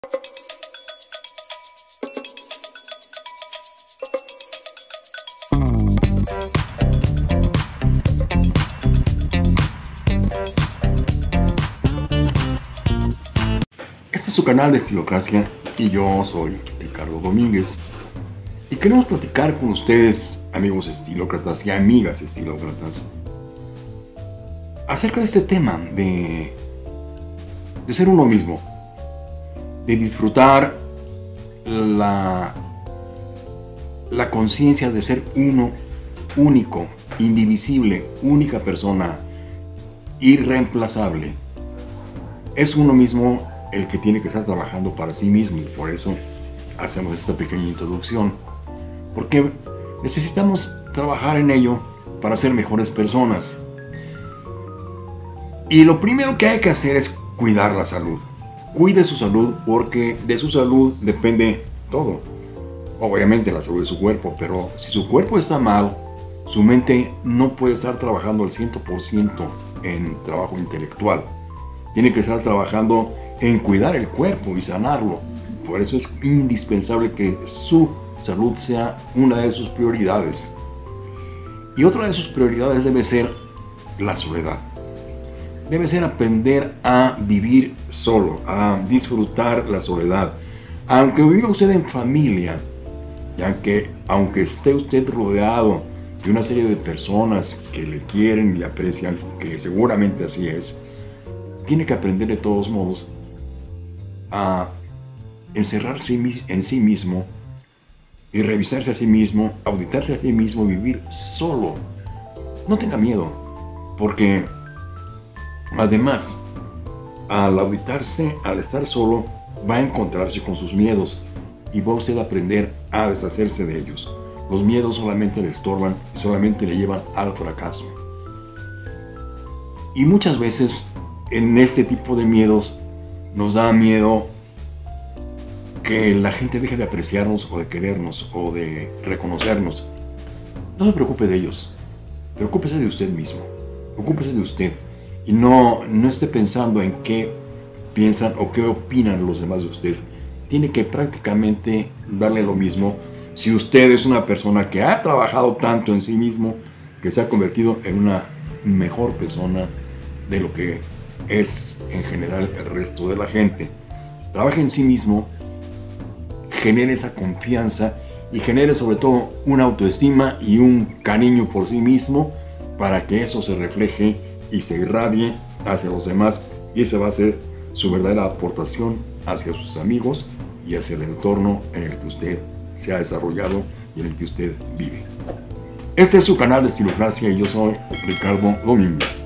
Este es su canal de Estilocracia y yo soy Ricardo Domínguez y queremos platicar con ustedes, amigos estilócratas y amigas estilócratas, acerca de este tema de ser uno mismo, de disfrutar la conciencia de ser uno único, indivisible, única persona, irreemplazable. Es uno mismo el que tiene que estar trabajando para sí mismo, y por eso hacemos esta pequeña introducción, porque necesitamos trabajar en ello para ser mejores personas. Y lo primero que hay que hacer es cuidar la salud. Cuide su salud, porque de su salud depende todo. Obviamente la salud de su cuerpo, pero si su cuerpo está mal, su mente no puede estar trabajando al 100% en trabajo intelectual. Tiene que estar trabajando en cuidar el cuerpo y sanarlo. Por eso es indispensable que su salud sea una de sus prioridades. Y otra de sus prioridades debe ser la soledad. Debe ser aprender a vivir solo, a disfrutar la soledad. Aunque viva usted en familia, y aunque esté usted rodeado de una serie de personas que le quieren y le aprecian, que seguramente así es, tiene que aprender de todos modos a encerrarse en sí mismo y revisarse a sí mismo, auditarse a sí mismo, vivir solo. No tenga miedo, porque además, al auditarse, al estar solo, va a encontrarse con sus miedos y va usted a aprender a deshacerse de ellos. Los miedos solamente le estorban y solamente le llevan al fracaso. Y muchas veces en este tipo de miedos nos da miedo que la gente deje de apreciarnos o de querernos o de reconocernos. No se preocupe de ellos, preocúpese de usted mismo, ocúpese de usted y no esté pensando en qué piensan o qué opinan los demás de usted. Tiene que prácticamente darle lo mismo si usted es una persona que ha trabajado tanto en sí mismo que se ha convertido en una mejor persona de lo que es en general el resto de la gente. Trabaje en sí mismo, genere esa confianza y genere sobre todo una autoestima y un cariño por sí mismo para que eso se refleje y se irradie hacia los demás, y esa va a ser su verdadera aportación hacia sus amigos y hacia el entorno en el que usted se ha desarrollado y en el que usted vive. Este es su canal de Estilocracia y yo soy Ricardo Domínguez.